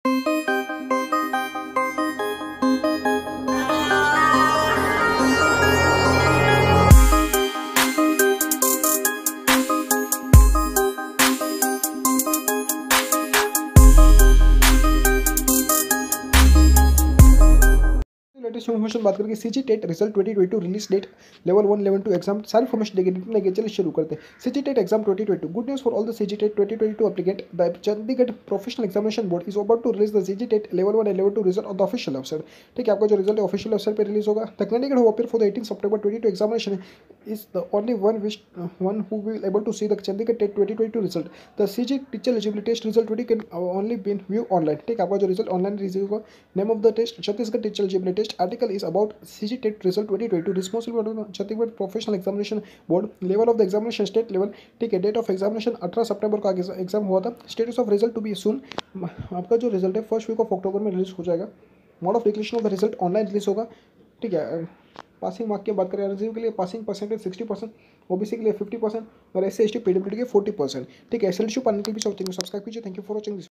Latest information बात करके CG TET result 2022 release date level 1 level 2 exam सारी information देंगे। चलिए शुरू करते हैं। CG TET exam 2022 good news for all the CG TET 2022 applicant. The Chandigarh professional examination board is about to release the CG TET level 1 and level 2 result on the official website. ठीक है, आपका जो result है official website पर release होगा। The candidate who appear for the 18 September 2022 examination is the only one who will able to see the Chandigarh TET 2022 result. The CG teacher eligibility test result 20 can only be viewed online. ठीक है, आपका जो result online release होगा। Name of the test Chhattisgarh teacher eligibility test. Article is about CG TET result 2022 responsible Chhattisgarh professional examination board. Level of the examination state level. ठीक है, date of examination 18 सितंबर को exam हुआ था। Status of result to be soon. आपका जो result है first week of October में release हो जाएगा। Mode of declaration of the result online release होगा। ठीक है, पासिंग मार्क की बात करें रिजल्ट के लिए पासिंग परसेंटेज 60%, ओबीसी के लिए 50% और SC ST PWD के 40%। ठीक है, SLSU पाने के लिए भी सब्सक्राइब कीजिए। Thank you for watching this.